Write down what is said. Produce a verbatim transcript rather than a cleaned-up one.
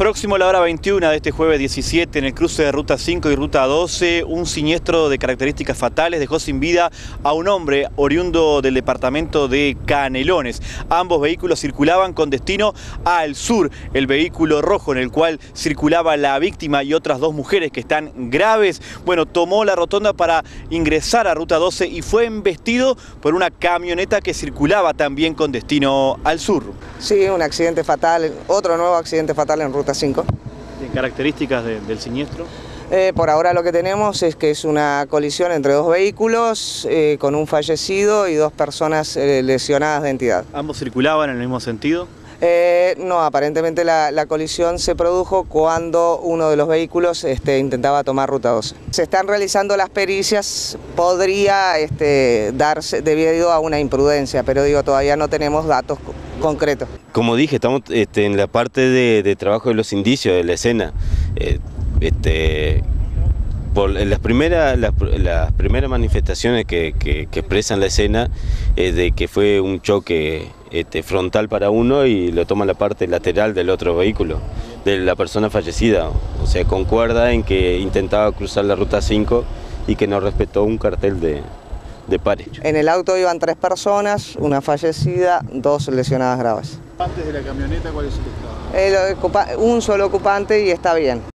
Próximo a la hora veintiuna de este jueves diecisiete, en el cruce de Ruta cinco y Ruta doce, un siniestro de características fatales dejó sin vida a un hombre oriundo del departamento de Canelones. Ambos vehículos circulaban con destino al sur. El vehículo rojo en el cual circulaba la víctima y otras dos mujeres que están graves, bueno, tomó la rotonda para ingresar a Ruta doce y fue embestido por una camioneta que circulaba también con destino al sur. Sí, un accidente fatal, otro nuevo accidente fatal en Ruta cinco. ¿Características de, del siniestro? Eh, por ahora lo que tenemos es que es una colisión entre dos vehículos eh, con un fallecido y dos personas eh, lesionadas de entidad. ¿Ambos circulaban en el mismo sentido? Eh, no, aparentemente la, la colisión se produjo cuando uno de los vehículos este, intentaba tomar Ruta doce. Se están realizando las pericias, podría este, darse debido a una imprudencia, pero digo, todavía no tenemos datos concretos. Como dije, estamos este, en la parte de, de trabajo de los indicios de la escena. Eh, este, por las primeras, las, las primeras manifestaciones que, que, que expresan la escena es de que fue un choque este, frontal para uno y lo toma la parte lateral del otro vehículo, de la persona fallecida. O sea, concuerda en que intentaba cruzar la Ruta cinco y que no respetó un cartel de, de pare. En el auto iban tres personas, una fallecida, dos lesionadas graves. ¿Antes de la camioneta cuál es el estado? El, un solo ocupante y está bien.